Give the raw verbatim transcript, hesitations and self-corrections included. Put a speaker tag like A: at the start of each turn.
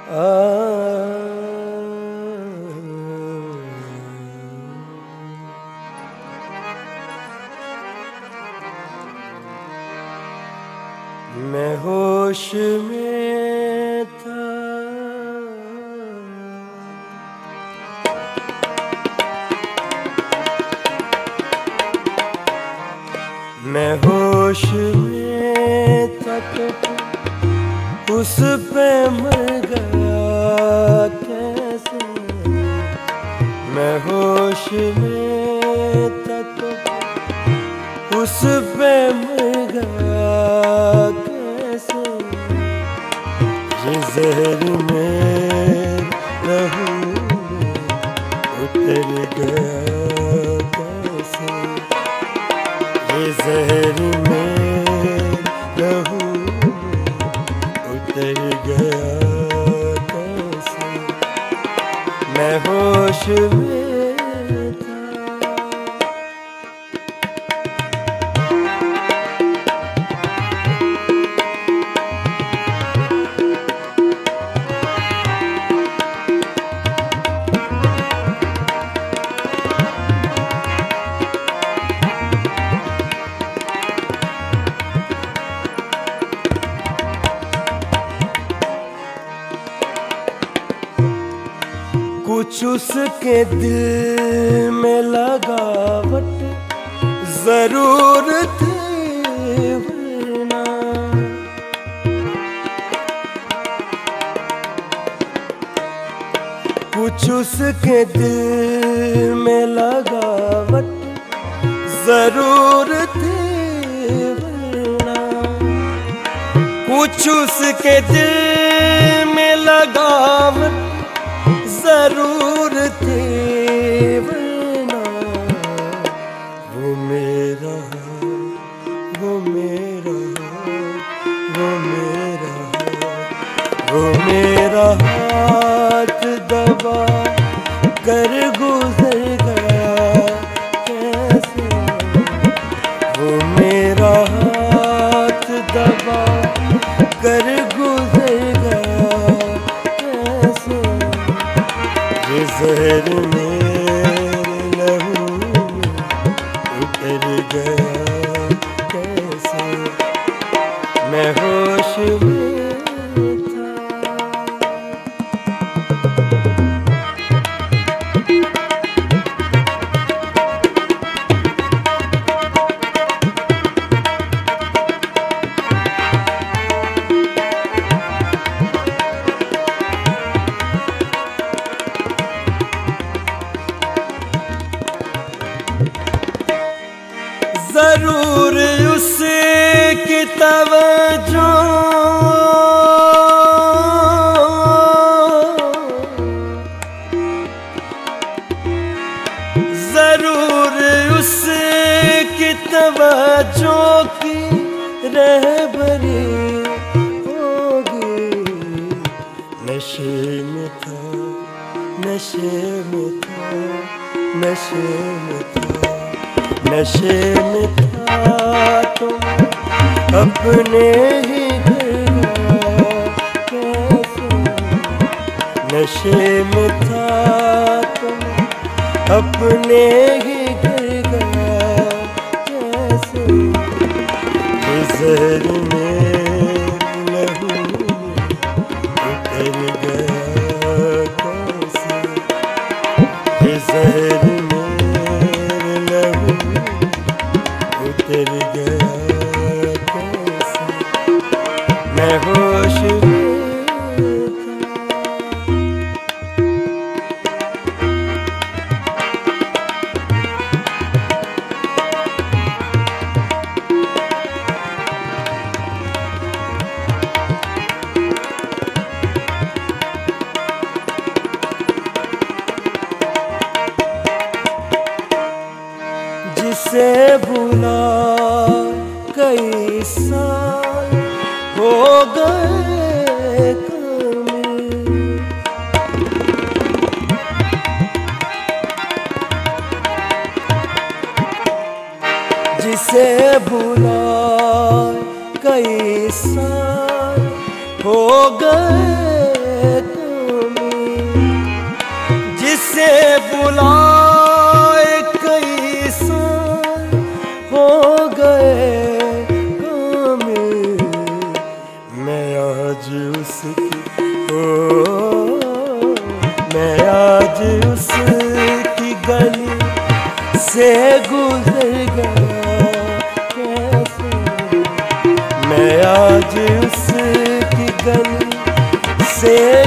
A: मैं होश में था, मैं होश में था तो उस पे मर गया कैसे। मैं होश में था तो उस पे मर गया कैसे। ये जहर में रहूं उतर गया कैसे। ये जहर में रहूं उतर गया कैसे। मैं होश में कुछ उसके दिल में लगावट जरूर थी वरना। कुछ उसके दिल में लगावट जरूर थी वरना। कुछ उसके दिल में लगावट जरूर थी वरना। वो मेरा वो मेरा वो मेरा वो मेरा हाथ दबा कर गुजर गया कैसे। वो मेरा हाथ दबा कर गुजर गया कैसे। ये जहर मेरे लहू उतर गया कैसे। मैं होश में जरूर उसकी तवज्जो जरूर उसकी तवज्जो की रहबरी होगी। नशे में था नशे में था नशे में था नशे में था तुम अपने ही घर गया कैसे। नशे में था तुम अपने ही घर गया कैसे। ये जहर में लहू उतर गया कैसे। ये जहर उतर गया कैसे। मैं होश में जिसे भुला कई साल हो गए कमी। जिसे भुला कई साल हो गए बुलाए कई साल हो गए कामिल, मैं आज उसकी ओ मैं आज उसकी गली से गुजर गया कैसे, मैं आज उसकी गली से